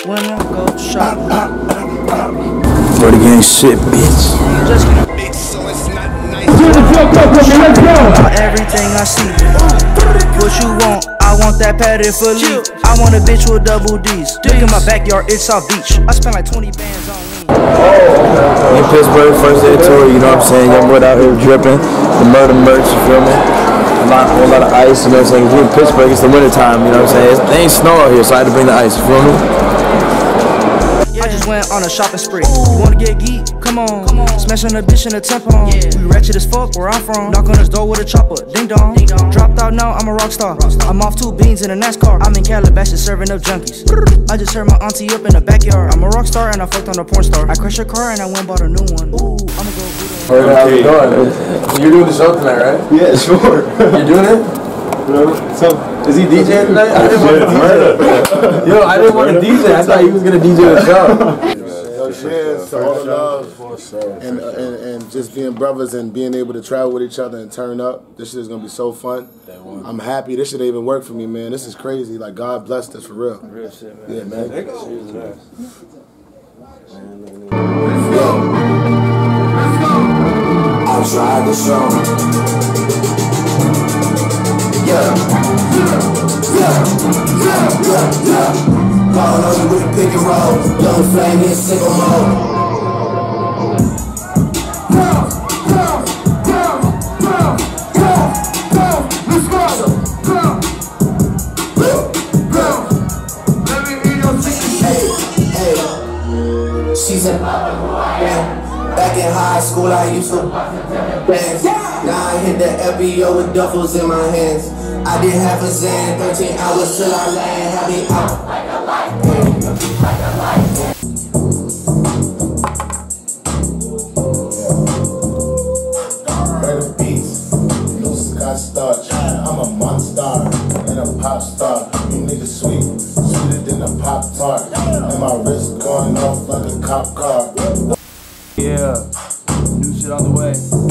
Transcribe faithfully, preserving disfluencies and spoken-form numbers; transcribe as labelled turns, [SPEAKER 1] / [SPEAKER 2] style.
[SPEAKER 1] when I go shop.
[SPEAKER 2] For the gang shit, bitch.
[SPEAKER 1] Just gonna bitch, so it's not nice. Everything I see. What you want? I want that padded for you. I want a bitch with double D's. Look in my backyard, it's South Beach. I spent like twenty bands on me.
[SPEAKER 2] In Pittsburgh, first day tour, you know what I'm saying? Young boy out here dripping. The murder merch, you feel me? A lot, a lot of ice, you know what I'm saying? We're in Pittsburgh, it's the winter time, you know what I'm saying? It's, they ain't snow out here, so I had to bring the ice, you feel me?
[SPEAKER 1] I just went on a shopping spree. You wanna get geek? Come on. Come on. Smashing a bitch in a tampon. Yeah. We ratchet as fuck where I'm from. Knock on his door with a chopper. Ding dong. Ding dong. Dropped out now, I'm a rock star. rock star. I'm off two beans in a NASCAR. I'm in Calabasas serving up junkies. I just heard my auntie up in the backyard. I'm a rock star and I fucked on a porn star. I crashed her car and I went and bought a new one. Ooh, I'ma go boot on.
[SPEAKER 2] How's it going? You're doing the show tonight, right?
[SPEAKER 3] Yeah, sure.
[SPEAKER 2] You're doing it?
[SPEAKER 3] So,
[SPEAKER 2] is he DJing tonight? I didn't want to D J. Yo, I didn't want to D J. I thought he was gonna D J the show.
[SPEAKER 4] Cheers to all the love and, uh, and and just being brothers and being able to travel with each other and turn up. This shit is gonna be so fun. I'm happy. This shit even worked for me, man. This is crazy. Like God blessed us for real.
[SPEAKER 2] Real shit, man.
[SPEAKER 4] Yeah, man.
[SPEAKER 2] Cheers to that.
[SPEAKER 5] Let's go. Let's go. I tried to show. Yeah. Yeah. Yeah. Yeah. Yeah. Ball on you with a pick and roll. Young flame in single mode. Go, go, go, go, go, go. Let's go. Go, go, go. Let me hear your chicken. Hey, hey. She's a back in high school. I used to dance. Now I hit the F B O with duffels in my hands. I did half a Zan, thirteen hours till I land. Have me out. Like a light, like a light.
[SPEAKER 4] Better beats, no Scotch starch. I'm a monster and a pop star. You niggas sweet, sweeter than a Pop Tart. And my wrist going off like a cop car.
[SPEAKER 2] Yeah, new shit on the way.